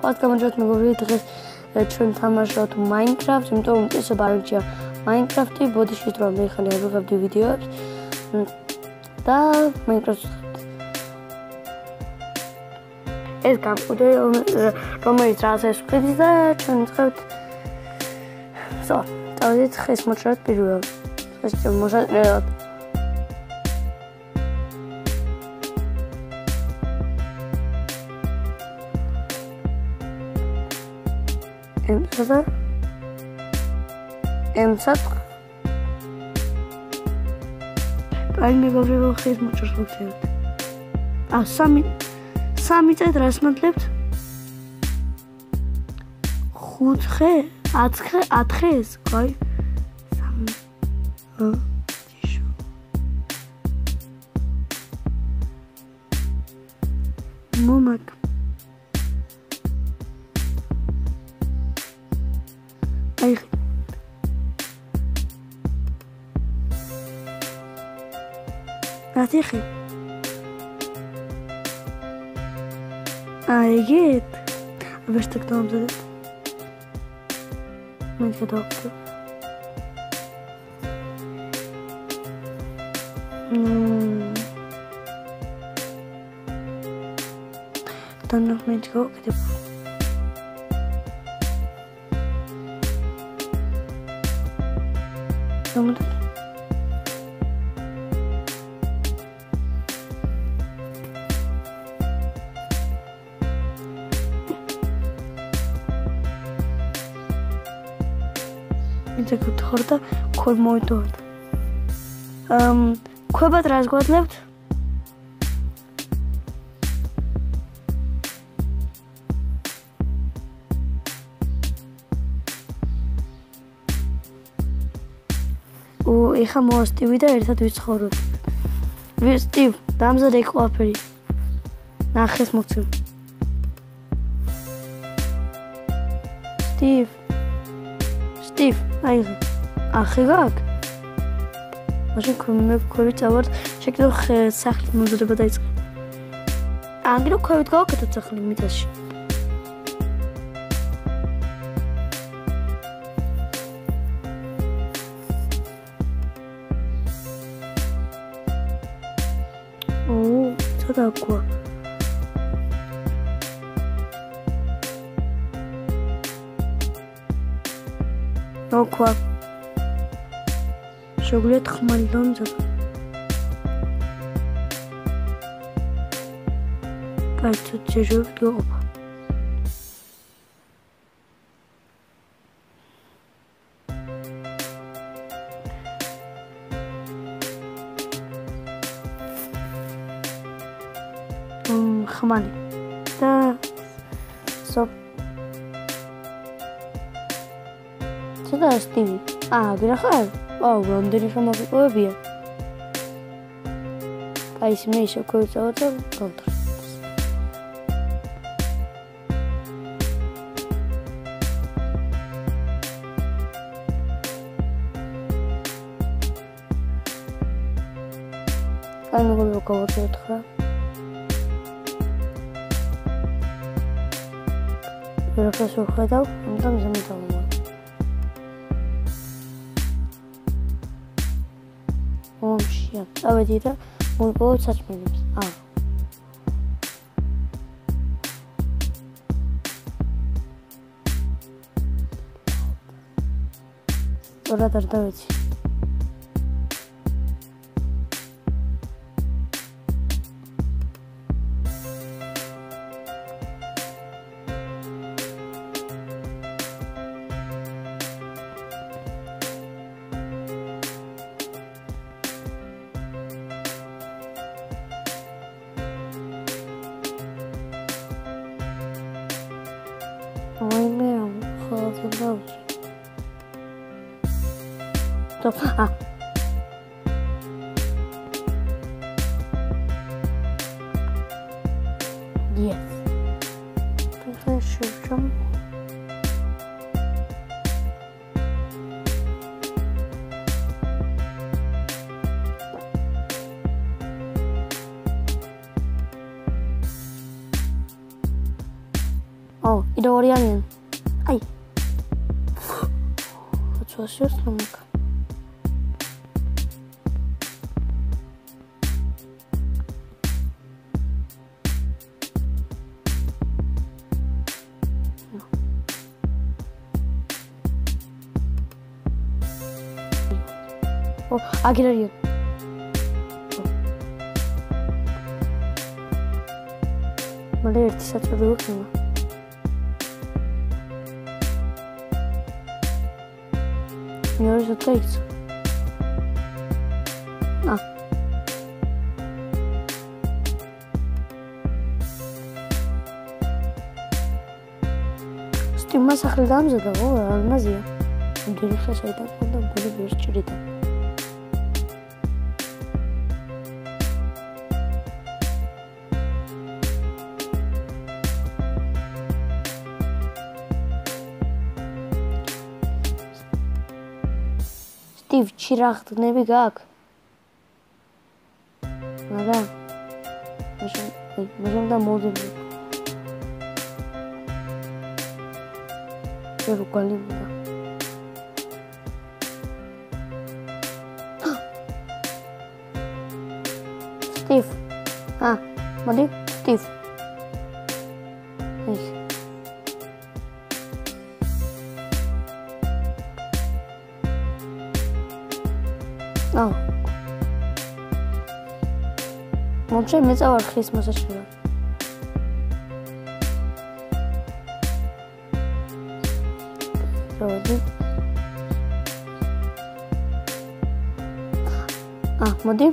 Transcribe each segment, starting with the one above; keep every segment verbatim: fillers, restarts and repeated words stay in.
ხალხად გამარჯვეთ, მეგობრებო, დღეს ჩვენ თამაშობთ Minecraft, იმიტომ რომ ეს ბარგია Minecraft-ი, ბოდიში რომ მე ხალე ვიღებდი ვიდეოებს და Minecraft ეს გამყუდე რომელიც რაღაცას ვხედით და ჩვენ ვწყებთ სო, დავიდეთ ხეს მოჭრად პირველად. ეს მოშატრებად Emsada Emsad Ay მეგობრებო ხეს მოჭრს ვუხსენებთ. ა სამი სამი წეთ რას მოდლებთ? ხუთ ხე, ათი ხე, ათი ხეს, აი. სამი. ა თიშო. მომაკ Ay. Ათი ხე. Ay git. Verste ktamdır. Ben kadar. Hmm. Dan nog met go gidip. Tamam. Ինձ եք թորտը քոր մոյտորդ Ամ քոբատ ռազգոդլեբտ ու ეხა მოასტივი და ერთად ვიცხოვრობ. ვისტივ, დამზადე ყველაფერი. ნახეს მოგცემ. სტივ. სტივ, აი, ახი გაქვს? მაშინ მე ქვევი წავართ, შეკიდო სახლის მომზადება დაიწყე. ანგრო ქვევით გავაკეთოთ სახლი მიწაში. 오, 찾아왔고. 넣고. شغلت خمالدان زد. باید چجور گوب. خمالی دا صب چه داشتی؟ آه بیره خواهد آه راندنی شما بگوه بیا قایسی میشه کوی چاوتا کنتر قای میگل بکاوت بودخواه 이렇게 surf에다 엄청 재밌다고 봐. 어, 씨야. 아, 왜 뒤다? 뭔가 찾으면 아. 돌아다니다 왜지? Ой, мям, холодно дальше. Стоп, а. Yes. Тогда еще в чем? აუ, კიდევ ორი არიან. აი. როცა შემოκα. 어, 아기라리요. 원래 이렇게 사줘도 그렇구나. 여기서 있어. 아. 스팀만 사클 담자다. 오, 알마지야. 근데 사이다 건다 보리 버스치리다. სტივ, ჩირაღდნები გაქვს? არა. მაშინ, მაშინ და მოდები. ჯერ უყალიბდა. სტივ. ა, მოდი, სტივ. ეს. აუ. მოჩე მეწავარ ხის მოსაშვია. როდი? ა, მოდი.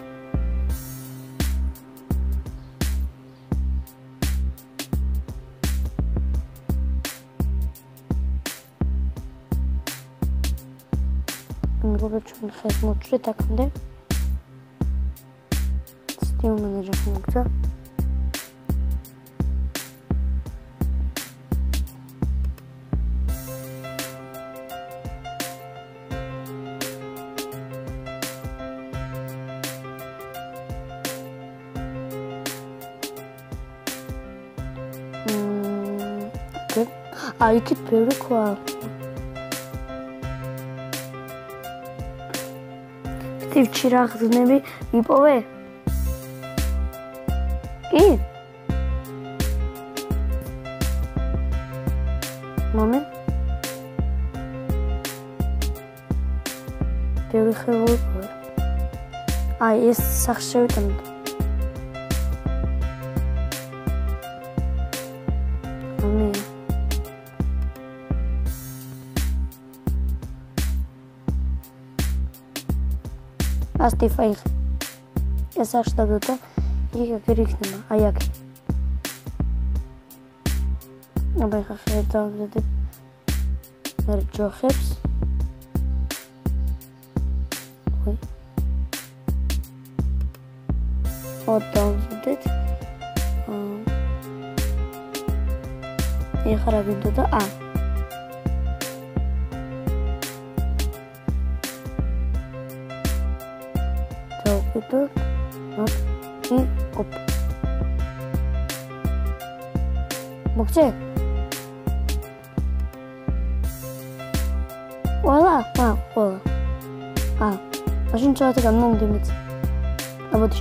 Robert ხეს მოჭრით აქამდე. სტივ მენეჯერს მოგცა. მმ, ოკეი. აი, იქით ბევრი ქვა. სტივ, ჩირაღდნები მიპოვე? კი? მომე? ბევრი ხევური ყურე. აი, ეს სახს შევიტანოთ. მომე. ასტი ფაილ. ეს სახს დავდო და იქ აქ იქნება. აი აქ. აბა ხა ხედავდეთ. ვერ ჯოხებს. ой. ოდავდეთ. აა. ეხლა რა ვიდო და ა. itu not i op 먹지? voilà ah voilà ah a gente já tem um limite a botar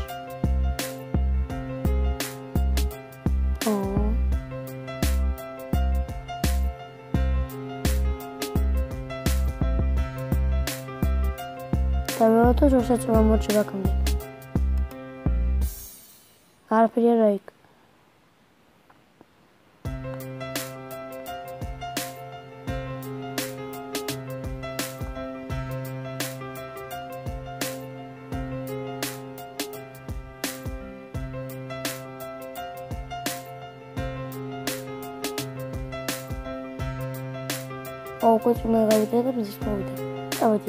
oh tá vendo tu já se chama muito bacana cara primeiro aí oh coisa mais vai ter para desmontar tá bom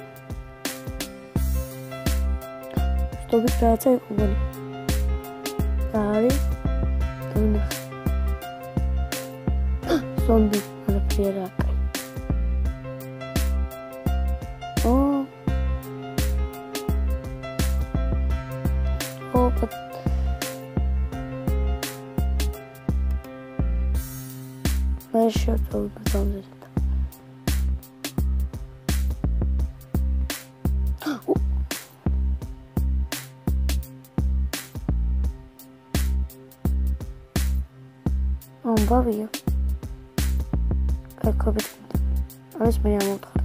estou preparado com ele Tari, tuna. Zombie ala primeira cai. Oh. Oh, but. მე შევწოვ ბრძოლზე. ამბავია. კაკობით. არის მე ამოვთხარ.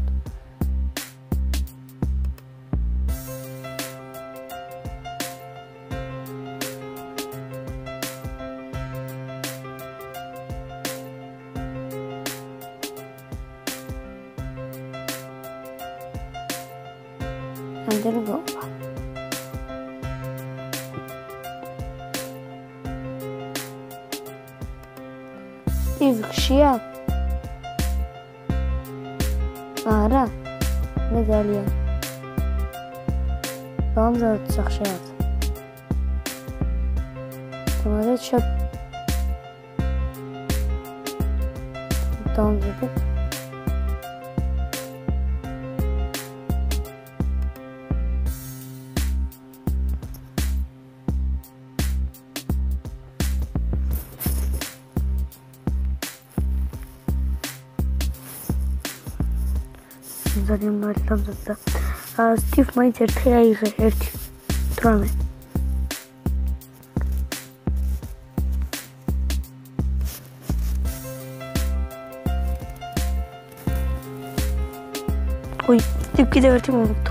And then go. Steve, Xia. Ara. Medalya. Bamza saxşat. Tamam, çöp. Tamam dedi. ძალიან მართლა მზადდა. სტივ მაინც ერთი აიღე, ერთი. დრამე. ой, სტივ კიდევ ერთი მომიგდო.